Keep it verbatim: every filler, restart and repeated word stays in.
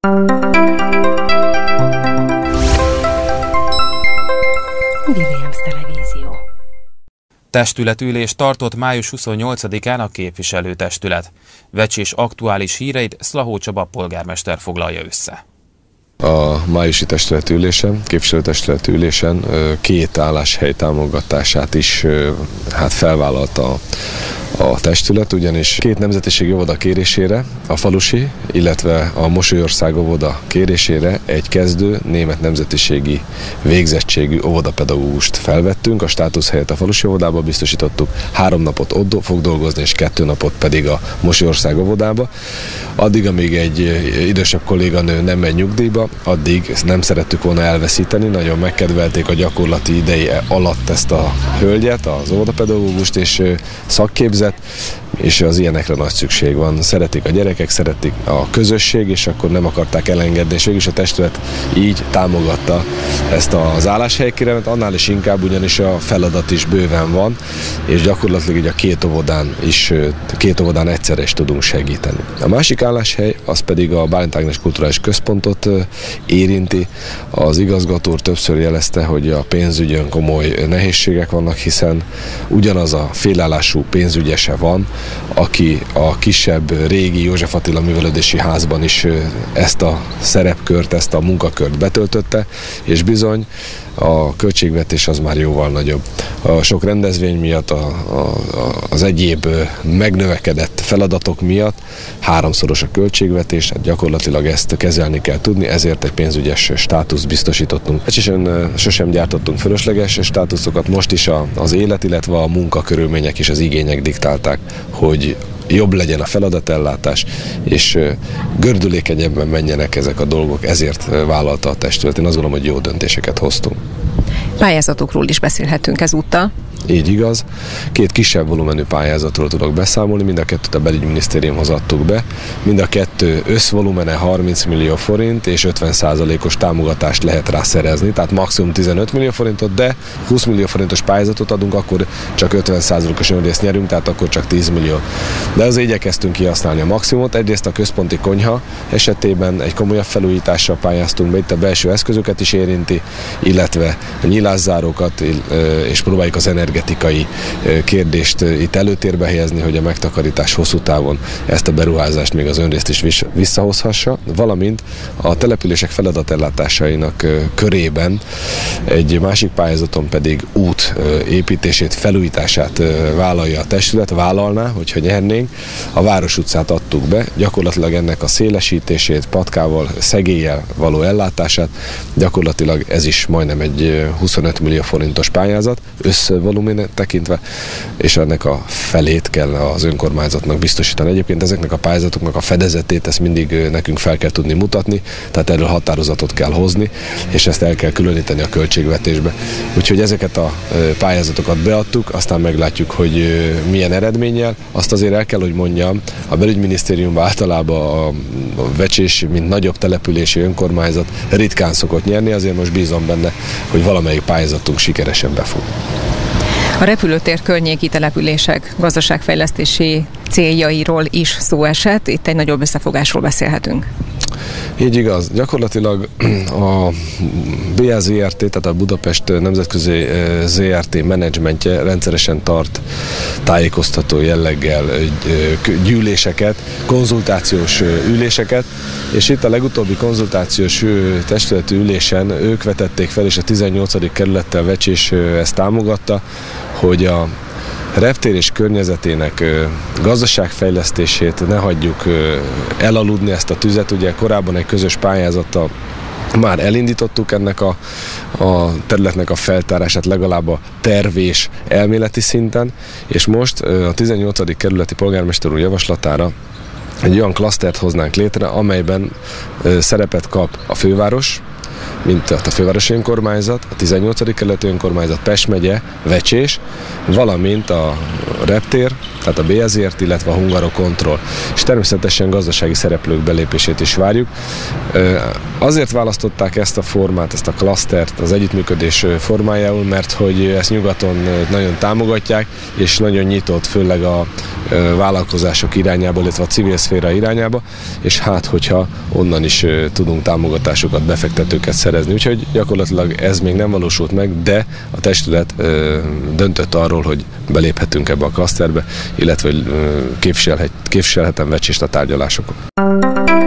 Williams Televízió. Testületülést tartott május huszonnyolcadikán a képviselőtestület. Vecsés aktuális híreit Szlahó Csaba polgármester foglalja össze. A májusi testületülésen, képviselőtestületülésen két álláshely támogatását is hát felvállalta a testület, ugyanis két nemzetiségi óvoda kérésére, a falusi, illetve a Mosolyország óvoda kérésére egy kezdő német nemzetiségi végzettségű óvodapedagógust felvettünk, a státusz helyett a falusi óvodába biztosítottuk, három napot ott fog dolgozni, és kettő napot pedig a Mosolyország óvodába. Addig, amíg egy idősebb kolléganő nem megy nyugdíjba, addig nem szerettük volna elveszíteni, nagyon megkedvelték a gyakorlati ideje alatt ezt a hölgyet, az óvodapedagógust, és szakképzett, és az ilyenekre nagy szükség van. Szeretik a gyerekek, szeretik a közösség, és akkor nem akarták elengedni, és végülis a testület így támogatta ezt az álláshelykéremet, annál is inkább, ugyanis a feladat is bőven van, és gyakorlatilag így a két óvodán is, két óvodán egyszerre is tudunk segíteni. A másik álláshely, az pedig a Bálint Ágnes Kulturális Központot érinti. Az igazgató úr többször jelezte, hogy a pénzügyön komoly nehézségek vannak, hiszen ugyanaz a félállású pénzügyese van, aki a kisebb régi József Attila művelődési házban is ezt a szerepkört, ezt a munkakört betöltötte, és bizony a költségvetés az már jóval nagyobb. A sok rendezvény miatt, a, a, az egyéb megnövekedett feladatok miatt háromszoros a költségvetés, hát gyakorlatilag ezt kezelni kell tudni, ezért egy pénzügyes státuszt biztosítottunk. Egyszerűen sosem gyártottunk fölösleges státuszokat, most is a, az élet, illetve a munkakörülmények és az igények diktálták, hogy jobb legyen a feladatellátás, és gördülékenyebben menjenek ezek a dolgok, ezért vállalta a testület. Én azt gondolom, hogy jó döntéseket hoztunk. Pályázatokról is beszélhetünk ezúttal. Így igaz. Két kisebb volumenű pályázatról tudok beszámolni, mind a kettőt a belügyminisztériumhoz adtuk be. Mind a kettő összvolumene harminc millió forint, és ötven százalékos támogatást lehet rá szerezni, tehát maximum tizenöt millió forintot, de húsz millió forintos pályázatot adunk, akkor csak ötven százalékos önrészt nyerünk, tehát akkor csak tíz millió. De azért igyekeztünk kihasználni a maximumot. Egyrészt a központi konyha esetében egy komolyabb felújítással pályáztunk be, itt a belső eszközöket is érinti, illetve a nyílászárókat, és próbáljuk az energetikai kérdést itt előtérbe helyezni, hogy a megtakarítás hosszú távon ezt a beruházást még az önrészt is visszahozhassa, valamint a települések feladatellátásainak körében egy másik pályázaton pedig út építését, felújítását vállalja a testület, vállalná, hogyha nyernénk. A Város utcát adtuk be, gyakorlatilag ennek a szélesítését, patkával, szegéllyel való ellátását, gyakorlatilag ez is majdnem egy huszonöt millió forintos pályázat, összevoluménet tekintve, és ennek a felét kell az önkormányzatnak biztosítani. Egyébként ezeknek a pályázatoknak a fedezetét, ezt mindig nekünk fel kell tudni mutatni, tehát erről határozatot kell hozni, és ezt el kell különíteni a költségvetésbe. Úgyhogy ezeket a pályázatokat beadtuk, aztán meglátjuk, hogy milyen eredménnyel. Azt azért el kell, hogy mondjam, a belügyminisztériumban általában a Vecsés, mint nagyobb települési önkormányzat ritkán szokott nyerni, azért most bízom benne, hogy valamelyik pályázatunk sikeresen befut. A repülőtér környéki települések gazdaságfejlesztési céljairól is szó esett, itt egy nagyobb összefogásról beszélhetünk. Így igaz. Gyakorlatilag a bé á zé er té, tehát a Budapest Nemzetközi zé er té menedzsmentje rendszeresen tart tájékoztató jelleggel gyűléseket, konzultációs üléseket, és itt a legutóbbi konzultációs testületi ülésen ők vetették fel, és a tizennyolcadik kerülettel Vecsés ezt támogatta, hogy a reptér és környezetének gazdaságfejlesztését ne hagyjuk elaludni, ezt a tüzet. Ugye korábban egy közös pályázattal már elindítottuk ennek a, a területnek a feltárását legalább a terv és elméleti szinten, és most a tizennyolcadik kerületi polgármester úr javaslatára egy olyan klasztert hoznánk létre, amelyben szerepet kap a főváros, mint a fővárosi önkormányzat, a tizennyolcadik kerületi önkormányzat, Pest megye, Vecsés, valamint a reptér, tehát a bé ez ért, illetve a Hungarocontrol. És természetesen gazdasági szereplők belépését is várjuk. Azért választották ezt a formát, ezt a klasztert az együttműködés formájául, mert hogy ezt nyugaton nagyon támogatják, és nagyon nyitott, főleg a vállalkozások irányába, illetve a civil szféra irányába, és hát, hogyha onnan is tudunk támogatásokat, befektetőket szerezni. Úgyhogy gyakorlatilag ez még nem valósult meg, de a testület döntött arról, hogy beléphetünk ebbe a klaszterbe, illetve képviselhet, képviselhetem Vecsést a tárgyalásokon.